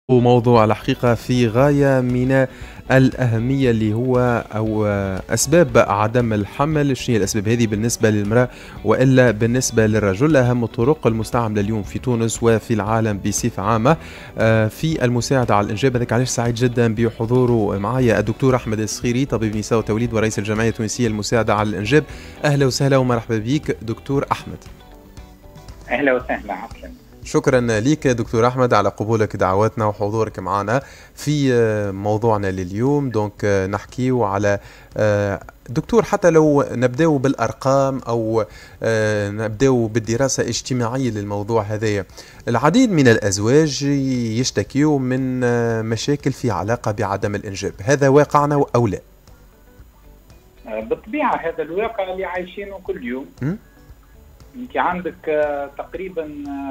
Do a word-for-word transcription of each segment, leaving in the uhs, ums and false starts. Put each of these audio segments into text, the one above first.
موضوع الحقيقة في غاية من الأهمية اللي هو أو أسباب عدم الحمل. شنو هي الأسباب هذه بالنسبة للمرأة وإلا بالنسبة للرجل؟ أهم الطرق المستعملة اليوم في تونس وفي العالم بصفة عامة آه، في المساعدة على الإنجاب. هذاك علاش سعيد جدا بحضوره معايا الدكتور أحمد الصخيري، طبيب نساء وتوليد ورئيس الجمعية التونسية المساعدة على الإنجاب. أهلا وسهلا ومرحبا بك دكتور أحمد. اهلا وسهلا عفوا. شكرا لك دكتور أحمد على قبولك دعواتنا وحضورك معنا في موضوعنا لليوم. دونك نحكي على دكتور، حتى لو نبدأ بالأرقام أو نبدأ بالدراسة الاجتماعية للموضوع هذا. العديد من الأزواج يشتكيوا من مشاكل في علاقة بعدم الإنجاب، هذا واقعنا أو لا؟ بالطبيعة هذا الواقع اللي عايشينه كل يوم. م? انت عندك تقريبا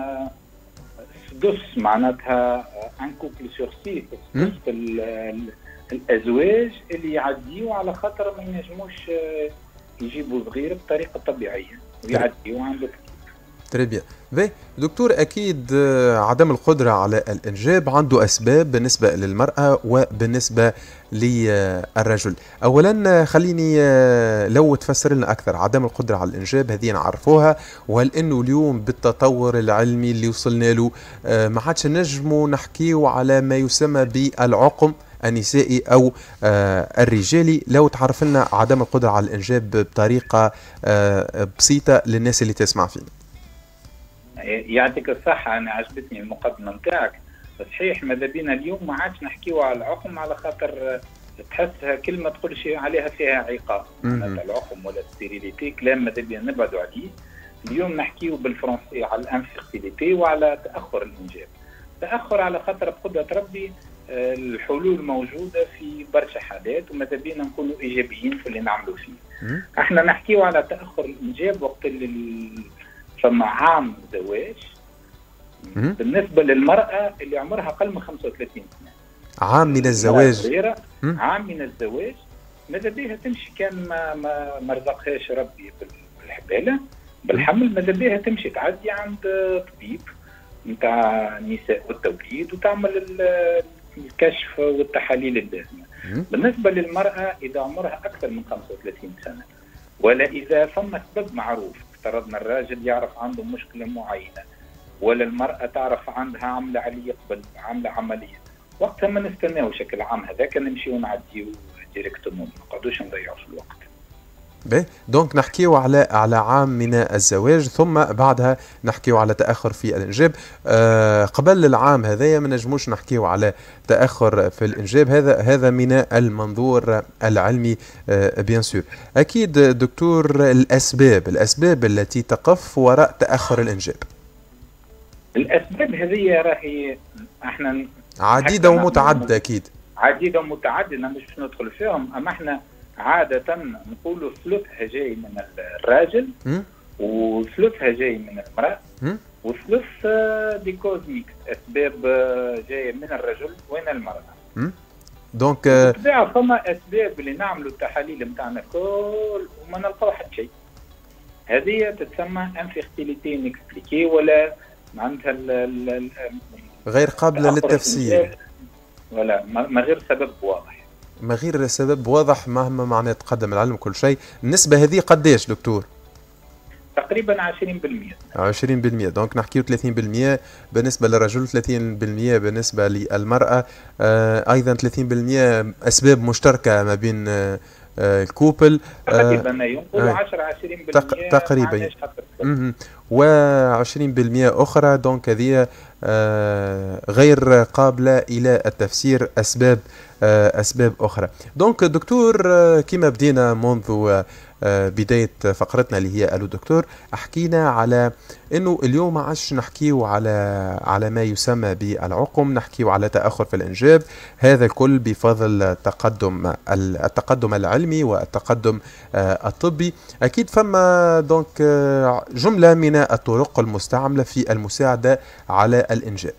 سدس معناتها ان كوبل سور سيت الازواج اللي يعديوا على خاطر ما ينجموش يجيبوا صغير بطريقه طبيعيه ويعديوا عندك. تري بيان. باهي دكتور، اكيد عدم القدره على الانجاب عنده اسباب بالنسبه للمراه وبالنسبه للرجل. اولا خليني لو تفسر لنا اكثر عدم القدره على الانجاب، هذه نعرفوها، وهل انه اليوم بالتطور العلمي اللي وصلنا له ما عادش نجموا نحكيو على ما يسمى بالعقم النسائي او آه الرجالي؟ لو تعرف لنا عدم القدره على الانجاب بطريقه آه بسيطه للناس اللي تسمع فينا. يعطيك الصحة، أنا عجبتني المقدمة نتاعك. صحيح ماذا بينا اليوم ما عادش نحكيو على العقم على خاطر تحسها كلمة تقول شيء عليها فيها عقاب، معناتها العقم ولا الستيريليتي كلام ماذا بينا نبعدوا عليه. اليوم نحكيو بالفرنسي على الانفيرتيليتي وعلى تأخر الإنجاب. تأخر على خاطر بقدرة ربي الحلول موجودة في برشا حالات وماذا بينا نكونوا إيجابيين في اللي نعملوا فيه. احنا نحكيو على تأخر الإنجاب وقت اللي فما عام زواج بالنسبة للمرأة اللي عمرها أقل من خمسة وثلاثين سنة. عام من الزواج. عام من الزواج ماذا بيها تمشي، كان ما ما ما رزقهاش ربي بالحبالة بالحمل، ماذا بيها تمشي تعدي عند طبيب نتاع النساء والتوليد وتعمل الكشف والتحاليل اللازمة. بالنسبة للمرأة إذا عمرها أكثر من خمسة وثلاثين سنة ولا إذا فما سبب معروف، افترضنا الراجل يعرف عنده مشكلة معينة ولا المرأة تعرف عندها عاملة عليه قبل عاملة عملية، وقتها ما نستناو شكل عام هذاك نمشي ونعديو ديريكتومون، ما نقعدوش نضيعوا في الوقت. باهي دونك نحكيو على على عام من الزواج، ثم بعدها نحكيو على تاخر في الانجاب. آه قبل العام هذايا ما نجموش نحكيو على تاخر في الانجاب، هذا هذا من المنظور العلمي آه بيان سور. اكيد دكتور، الاسباب الاسباب التي تقف وراء تاخر الانجاب. الاسباب هذه راهي احنا عديده ومتعدده، اكيد عديده ومتعدده مش ندخل فيهم، اما احنا عادة نقولوا ثلثها جاي من الراجل وثلثها جاي من المرأة وثلث دي كوز ميكس، أسباب جاية من الرجل ومن المرأة. دونك بالطبيعة فما أسباب اللي نعملوا التحاليل متاعنا كل وما نلقاو حتى شيء، هذه تتسمى انفيرتيليتي نكسبليكي ولا معناتها غير قابلة للتفسير ولا ما غير سبب واضح، ما غير سبب واضح مهما معناه تقدم العلم كل شيء. النسبة هذه قديش دكتور؟ تقريبا عشرين بالمئة. عشرين بالمئة، دونك نحكيو ثلاثين بالمئة بالنسبة للرجل، ثلاثين بالمئة بالنسبة للمرأة. آه أيضا ثلاثين بالمئة أسباب مشتركة ما بين آه الكوبل. تقريبا ينقلوا عشرة عشرين بالمئة تقريبا وعشرين بالمئة أخرى. دونك هذه آه غير قابلة إلى التفسير، أسباب آه أسباب أخرى. دونك دكتور، آه كما بدينا منذ آه بداية فقرتنا اللي هي ألو دكتور، أحكينا على أنه اليوم ما عادش نحكيو على على ما يسمى بالعقم، نحكيو على تأخر في الإنجاب. هذا الكل بفضل التقدم التقدم العلمي والتقدم آه الطبي. أكيد فما دونك آه جملة من الطرق المستعملة في المساعدة على الإنجاب.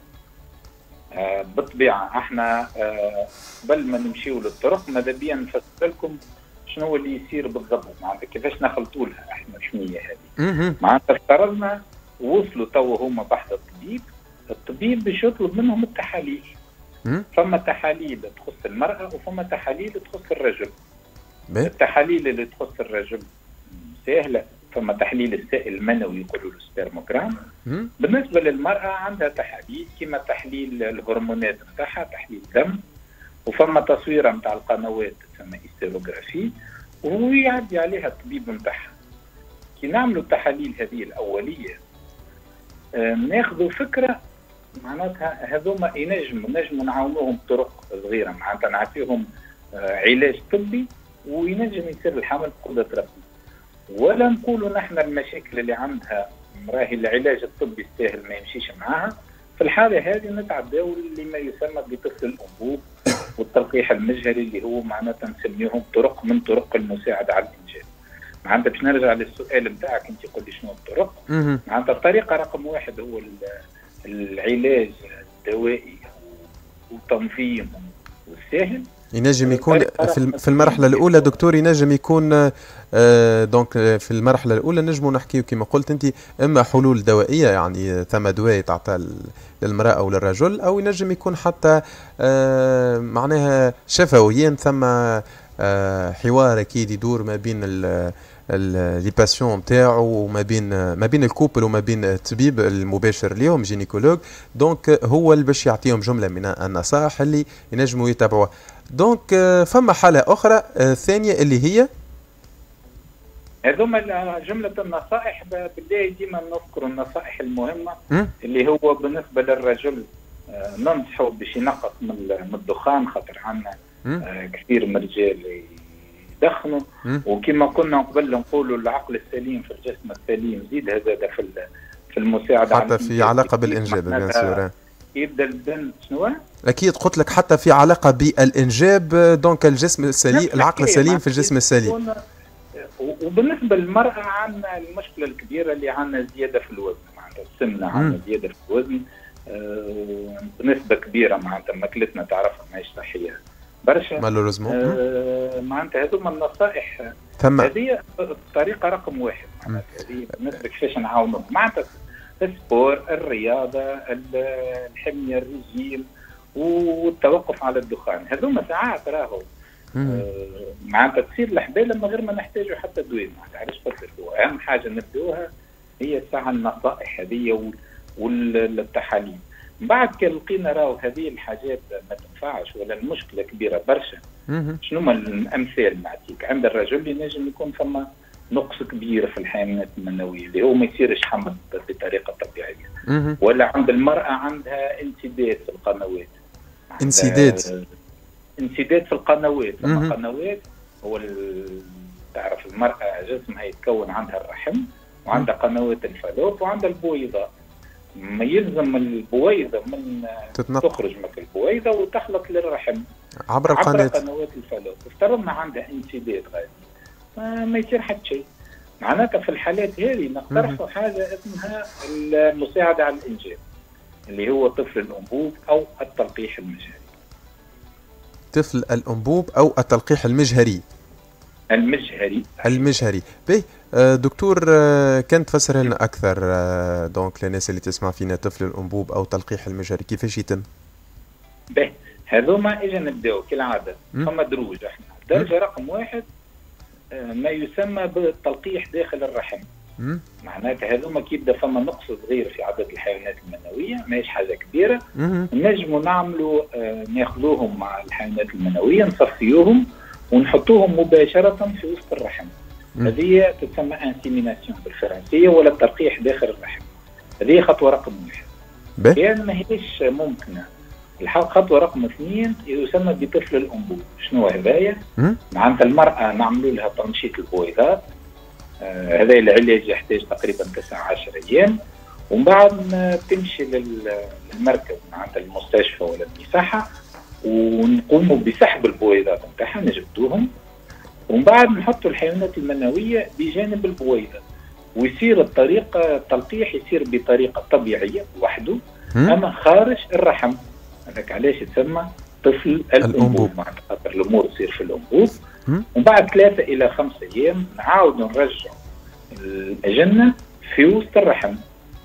آه بالطبيعة احنا آه قبل ما نمشيو للطرق ماذا بيا نفسر لكم شنو اللي يصير بالضبط، معناتها كيفاش نخلطوا لها احنا شنو هي هذه. معناتها افترضنا وصلوا تو هما بحث الطبيب الطبيب باش يطلب منهم التحاليل. فما تحاليل تخص المرأة وفما تحاليل تخص الرجل. بي. التحاليل اللي تخص الرجل سهلة، فما تحليل السائل المنوي يقولوا له سبيرموغرام. بالنسبة للمرأة عندها تحاليل كما تحليل الهرمونات نتاعها، تحليل دم، وفما تصويرة نتاع القنوات تسمى هيستيروغرافي، ويعدي عليها الطبيب نتاعها. كي نعملوا التحاليل هذه الأولية ناخذوا فكرة معناتها هذوما ينجموا نجموا نعاونوهم بطرق صغيرة، معناتها نعطيهم علاج طبي وينجم يصير الحمل بقدرة ربي. ولا نقولوا نحن المشاكل اللي عندها راهي العلاج الطبي السهل ما يمشيش معاها، في الحالة هذه نتعداو لما يسمى بطفل الأنبوب والتلقيح المجهري اللي هو معناتها نسميهم طرق من طرق المساعدة على الإنجاب. معناتها باش نرجع للسؤال بتاعك انت قلت شنو الطرق. معناتها الطريقة رقم واحد هو العلاج الدوائي والتنظيم والسهل. ينجم يكون في المرحلة الأولى دكتور، ينجم يكون آه دونك في المرحلة الأولى نجموا نحكيو كما قلت أنت إما حلول دوائية، يعني ثم دواء تعطى للمرأة أو للرجل، أو ينجم يكون حتى آه معناها شفويين، ثم آه حوار أكيد يدور ما بين لي باسيون نتاعو وما بين ما بين الكوبل وما بين الطبيب المباشر ليهم جينيكولوج. دونك هو اللي باش يعطيهم جملة من النصائح اللي ينجموا يتابعوها. دونك فما حالة أخرى ثانية اللي هي هذوما جملة النصائح. بالله ديما نذكر النصائح المهمة م? اللي هو بالنسبة للرجل ننصحه باش ينقص من الدخان، خاطر عندنا كثير من الرجال يدخنوا، وكما كنا قبل نقولوا العقل السليم في الجسم السليم، زيد هذا في في المساعدة حتى في علاقة بالإنجاب. بيان سور يبدا البنت شنو؟ اكيد قلت لك حتى في علاقه بالانجاب. دونك الجسم السليم، العقل السليم في الجسم السليم. وبالنسبه للمراه عندنا المشكله الكبيره اللي عندنا زياده في الوزن، معناتها السمنه عندنا زياده في الوزن آه بنسبه كبيره، معناتها ماكلتنا تعرفها ماهيش صحيه برشا مالوريزمون. آه معناتها هذوما النصائح هذه الطريقه رقم واحد، معناتها هذه بالنسبه كيفاش نعاونوا معناتها السبور، الرياضة، الحمية، الرجيم، والتوقف على الدخان. هذوما ساعات راهو آه معناتها تصير الحبال لما غير ما نحتاجوا حتى دواء. معناتها علاش قلت لك هو أهم حاجة نبدوها هي ساعة النصائح هذه والتحاليل. بعد كي لقينا راهو هذه الحاجات ما تنفعش ولا المشكلة كبيرة برشا، شنو هما الأمثال نعطيك؟ عند الرجل ينجم يكون ثم نقص كبير في الحيوانات المنوية اللي هو ما يصيرش حمل بطريقة طبيعية، ولا عند المرأة عندها انسداد في القنوات. انسداد انسداد في القنوات. لما قنوات هو تعرف المرأة جسمها يتكون عندها الرحم وعندها قنوات الفالوب وعندها البويضة. ما يلزم البويضة من تتنق. تخرج من البويضة وتخلط للرحم عبر, عبر قنوات الفالوب. افترضنا عندها انسداد غادي ما يصير حتى شيء. معناتها في الحالات هذه نقترحوا حاجة اسمها المساعدة على الإنجاب اللي هو طفل الأنبوب أو التلقيح المجهري. طفل الأنبوب أو التلقيح المجهري. المجهري المجهري. باهي دكتور كان تفسر لنا أكثر دونك للناس اللي تسمع فينا طفل الأنبوب أو تلقيح المجهري كيفاش يتم؟ باهي هذوما إجا نبداو كالعادة. فما دروج احنا. درجة رقم واحد ما يسمى بالتلقيح داخل الرحم. معناتها هذوما كي يبدا فما نقص صغير في عدد الحيوانات المنويه، ماهيش حاجه كبيره، نجموا نعملوا آه ناخذوهم مع الحيوانات المنويه نصفيوهم ونحطوهم مباشره في وسط الرحم. هذه تسمى انسيميناسيون بالفرنسيه ولا التلقيح داخل الرحم. هذه خطوه رقم واحد. لان ما هيش ممكنه. الخطوة رقم اثنين يسمى بطفل الأنبوب. شنو هذايا؟ معناتها المرأة نعملوا لها تنشيط البويضات. آه هذا العلاج يحتاج تقريبا تسعة عشر أيام، ومن بعد تمشي للمركز معناتها المستشفى ولا المصحة ونقوموا بسحب البويضات نتاعها نجبدوهم، ومن بعد نحطوا الحيوانات المنوية بجانب البويضة، ويصير الطريقة التلقيح يصير بطريقة طبيعية وحده أما خارج الرحم. هذاك علاش يتسمى طفل الأنبوب، معناتها خاطر الأمور تصير في الأنبوب. ومن بعد ثلاثة إلى خمسة أيام نعاودوا نرجعوا الأجنة في وسط الرحم.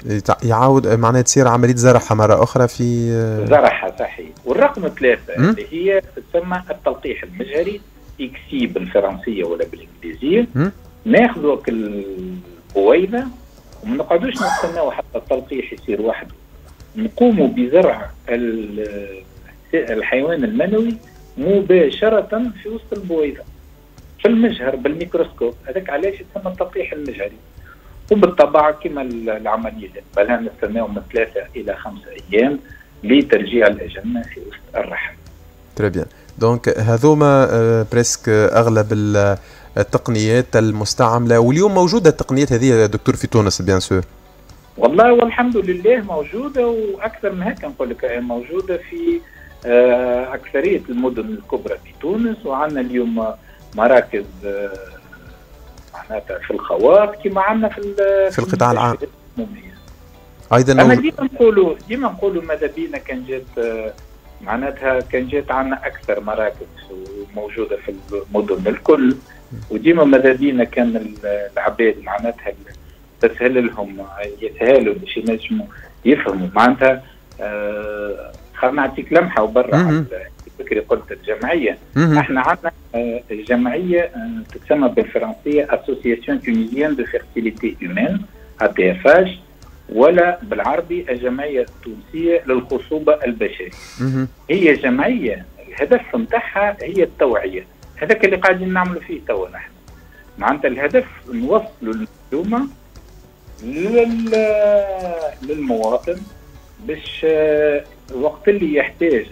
يعاود معناها تصير عمليه زرعها مره اخرى في زرعها صحيح. والرقم ثلاثه اللي هي تسمى التلقيح المجهري، اكسي بالفرنسيه ولا بالانجليزيه. ناخذوا البويضه وما نقعدوش نستناو حتى التلقيح يصير وحده، نقوموا بزرع الحيوان المنوي مباشره في وسط البويضه في المجهر بالميكروسكوب. هذاك علاش يسمى التلقيح المجهري. وبالطبع كما العمليه بالها نستناو من ثلاثه الى خمسه ايام لترجيع الاجنه في وسط الرحم. تري بيان. دونك هذوما بريسك اغلب التقنيات المستعمله، واليوم موجوده التقنيات هذه يا دكتور في تونس بيان سور؟ والله والحمد لله موجوده، واكثر من هيك نقول لك موجوده في اكثريه المدن الكبرى في تونس. وعندنا اليوم مراكز معناتها في الخواص كما عندنا في في القطاع العام ايضا. انا ديما نقولوا ديما نقولوا ماذا بينا كان جات معناتها كان جات عندنا اكثر مراكز موجوده في المدن الكل، وديما ماذا بينا كان العباد معناتها تسهل لهم يسهلوا باش ينجموا يفهموا معناتها. آه خلينا نعطيك لمحه وبرا فكري قلت الجمعيه. احنا عندنا جمعيه تسمى بالفرنسيه اسوسياسيون تونيزيان دو فيرتيليتي هيومان اي تي اف اش، ولا بالعربي الجمعيه التونسيه للخصوبه البشريه. هي جمعيه الهدف نتاعها هي التوعيه، هذاك اللي قاعدين نعملوا فيه توا نحن. معناتها الهدف نوصلوا المعلومه للمواطن باش الوقت اللي يحتاج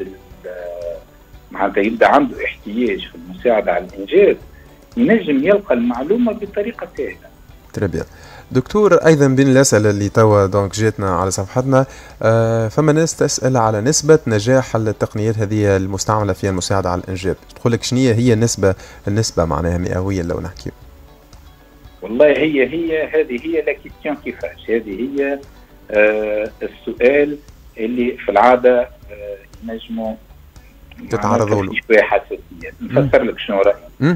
معناتها يبدا عنده احتياج في المساعده على الانجاب ينجم يلقى المعلومه بطريقه سهله. تري بيان. دكتور ايضا بين الاسئله اللي توا دونك جاتنا على صفحتنا آه فما ناس تسال على نسبه نجاح التقنيات هذه المستعمله في المساعده على الانجاب، تقول لك شنو هي النسبه النسبه معناها مئويا لو نحكي؟ والله هي هي هذه هي لا كيستيون كيفاش، هذه هي آه السؤال اللي في العاده آه ينجموا تتعرضوا له شويه حساسيه. نفسر لك شنو رايي.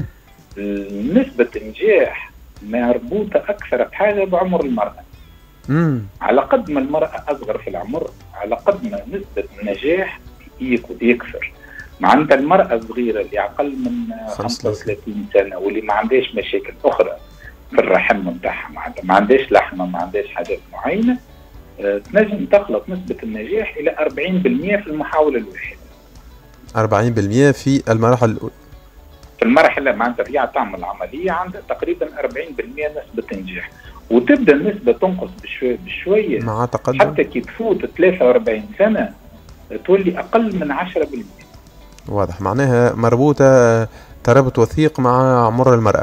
نسبه النجاح مربوطه اكثر بحاجه بعمر المراه. مم. على قد ما المراه اصغر في العمر على قد ما نسبه النجاح يكثر. معناتها المراه الصغيره اللي اقل من خمسة وثلاثين سنه واللي ما عندهاش مشاكل اخرى في الرحم نتاعها، معناتها ما عندهاش لحمه ما عندهاش حاجات معينه، أه تنجم تخلق نسبه النجاح الى أربعين بالمئة في المحاوله الواحده. أربعين بالمئة في المراحل الأولى. في المرحله معناتها فيها تعمل عمليه عندها تقريبا أربعين بالمئة نسبه نجاح، وتبدا النسبه تنقص بشويه بشويه مع تقدم حتى كي تفوت ثلاثة وأربعين سنه تولي اقل من عشرة بالمئة. واضح، معناها مربوطه ترابط وثيق مع عمر المراه.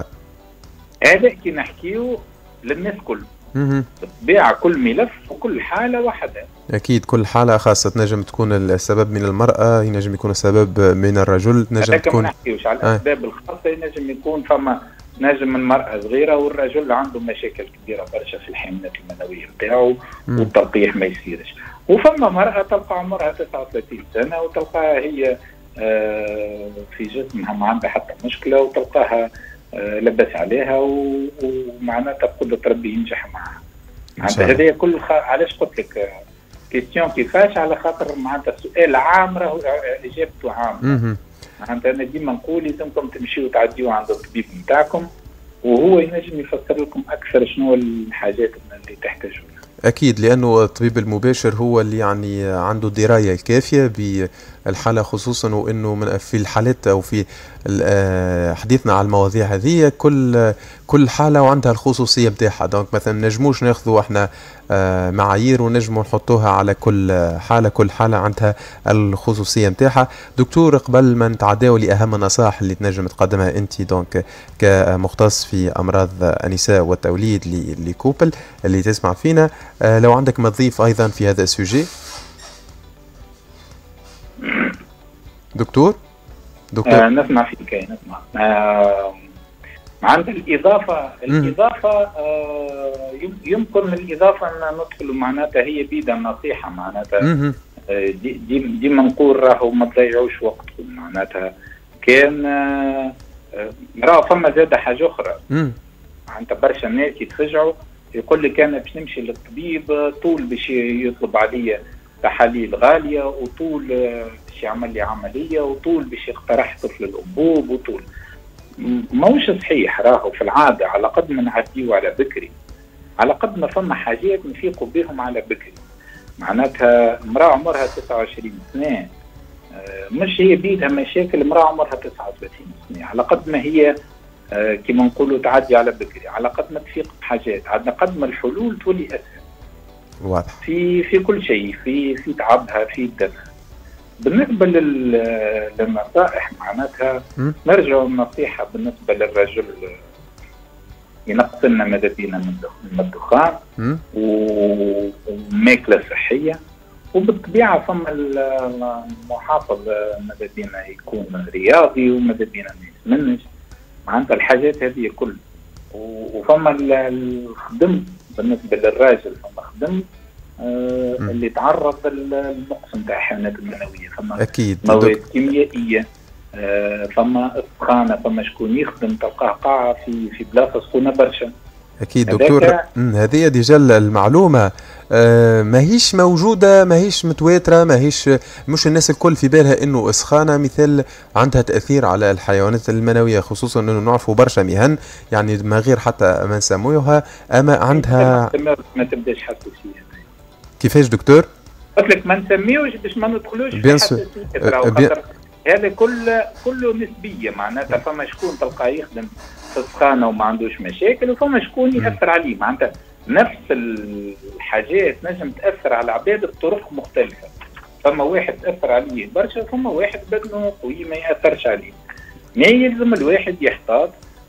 هذا كي نحكيو للناس كل بالطبيعه كل ملف وكل حاله وحدها. اكيد كل حاله خاصه، تنجم تكون السبب من المراه، ينجم يكون السبب من الرجل، تنجم تكون ما نحكيوش على الاسباب آه. الخاصه، ينجم يكون فما نجم المراه صغيره والرجل عنده مشاكل كبيره برشا في الحملات المنويه نتاعو والتلقيح ما يصيرش. وفما مراه تلقى عمرها تسعة وثلاثين سنه وتلقاها هي آه في جسمها ما عندها حتى مشكله وتلقاها آه لبس عليها ومعناتها بقدرة ربي ينجح معها. معناتها هذه كل خ... علاش قلت لك كيستيون كيفاش، على خاطر معناتها سؤال عام راهو اجابته عامه. معناتها انا ديما نقول لازمكم تمشيوا تعديوا عند الطبيب نتاعكم وهو ينجم يفسر لكم اكثر شنو الحاجات اللي تحتاجونها. اكيد، لانه الطبيب المباشر هو اللي يعني عنده الدرايه الكافيه بالحاله خصوصا، وانه من في الحالات او في حديثنا على المواضيع هذه كل كل حاله وعندها الخصوصيه نتاعها. دونك مثلا نجموش ناخذوا احنا معايير ونجموا نحطوها على كل حاله، كل حاله عندها الخصوصيه نتاعها. دكتور، قبل ما نتعداو لاهم النصائح اللي تنجم تقدمها انت دونك كمختص في امراض النساء والتوليد لكوبل اللي تسمع فينا، لو عندك ما تضيف ايضا في هذا السوجي دكتور؟ دكتور آه نسمع فيك نسمع. آه عند الإضافة الإضافة آه يمكن الإضافة أن ندخل معناتها هي بيدا نصيحة معناتها آه دي دي ديما نقول راهو ما تضيعوش وقتكم. معناتها كان آه راهو فما زادة حاجة أخرى. معناتها برشا الناس يتفجعوا يقول لك انا باش نمشي للطبيب طول باش يطلب عليا تحاليل غاليه، وطول باش يعمل لي عمليه، وطول باش يقترح طفل الانبوب، وطول ماهوش صحيح. راهو في العاده على قد ما نعديو على بكري، على قد ما فما حاجات نفيقوا بهم على بكري. معناتها امراه عمرها تسعة وعشرين سنه مش هي بيدها مشاكل امراه عمرها تسعة وثلاثين سنه، على قد ما هي كما نقولوا تعدي على بكري، على قد ما تفيق بحاجات، على قد ما الحلول تولي اسهل. واضح. في في كل شيء، في في تعبها، في دمها. بالنسبه للنصائح معناتها نرجع النصيحه بالنسبه للرجل ينقص لنا ماذا بينا من الدخان وماكله صحيه، وبالطبيعه فما المحافظ ماذا بينا يكون رياضي، وماذا بينا ما يسمنش، معناتها الحاجات هذه كل. وفما الخدم بالنسبه للراجل، فما خدم آه اللي تعرض للنقص نتاع الحيوانات المنويه، فما اكيد مواد كيميائيه، آه فما سخانه، فما شكون يخدم تلقاه قاعه في في بلاصه سخونه برشا. اكيد دكتور، هذه ديجا المعلومه آه ماهيش موجوده، ماهيش متواتره، ماهيش مش الناس الكل في بالها انه السخانه مثال عندها تاثير على الحيوانات المنويه، خصوصا انه نعرفوا برشا مهن يعني ما غير حتى ما نسموها اما عندها ما تبداش حساسيه. كيفاش دكتور؟ قلت لك ما نسميوش باش ما ندخلوش في حساسيه، خاطر هذا كله كله نسبيه. معناتها فما شكون تلقاه يخدم في السخانه وما عندوش مشاكل، وفما شكون ياثر عليه. معناتها نفس الحاجات نجم تاثر على العباد بطرق مختلفه. فما واحد تاثر عليه برشا، فما واحد بدنه قوي ما ياثرش عليه. ما يلزم الواحد يحتاط.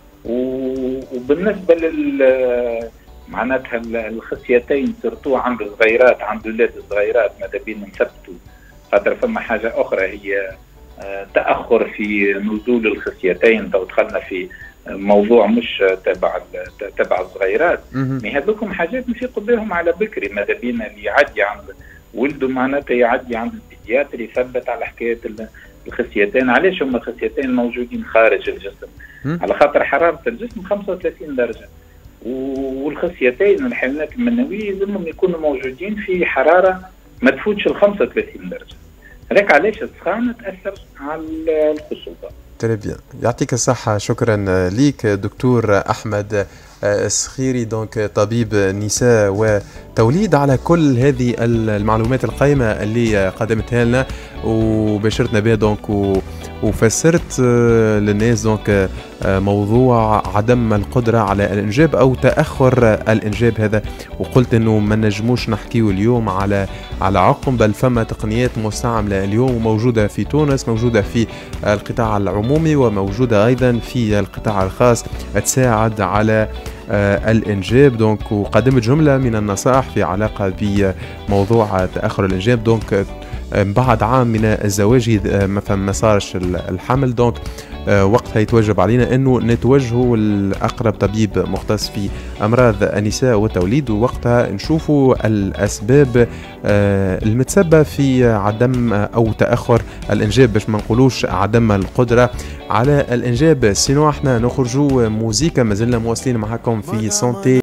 وبالنسبه لل معناتها الخصيتين سرتو عند الصغيرات، عند الولاد الصغيرات ماذا بينا نثبتوا، خاطر فما حاجه اخرى هي تاخر في نزول الخصيتين. تو دخلنا في موضوع مش تبع تبع الصغيرات، مي هذوكم حاجات نفيقوا بهم على بكري. ماذا بينا اللي يعدي عند ولده معناتها يعدي عند البيدياتر يثبت على حكايه الخصيتين. علاش هما الخصيتين موجودين خارج الجسم؟ على خاطر حراره الجسم خمسة وثلاثين درجه، والخصيتين والحيوانات المنويه لازمهم يكونوا موجودين في حراره ما تفوتش ال خمسة وثلاثين درجه. هذاك علاش السخانه تاثر على الخصوبه. تري بيان، يعطيك الصحه. شكرا ليك دكتور احمد السخيري، دونك طبيب نساء وتوليد، على كل هذه المعلومات القيمه اللي قدمتها لنا وبشرتنا بها دونك، وفسرت للناس دونك موضوع عدم القدره على الانجاب او تاخر الانجاب هذا. وقلت انه ما نجموش نحكيو اليوم على على عقم، بل فما تقنيات مستعمله اليوم موجوده في تونس، موجوده في القطاع العمومي، وموجوده ايضا في القطاع الخاص تساعد على آه الانجاب. دونك وقدمت جمله من النصائح في علاقه بموضوع تاخر الانجاب. دونك بعد عام من الزواج ما صارش الحمل، دونك وقتها يتوجب علينا انه نتوجهوا لاقرب طبيب مختص في امراض النساء والتوليد، ووقتها نشوفوا الاسباب المتسببه في عدم او تاخر الانجاب، باش ما نقولوش عدم القدره على الانجاب. سينو احنا نخرجوا موزيكا، ما زلنا مواصلين معكم في سونتي.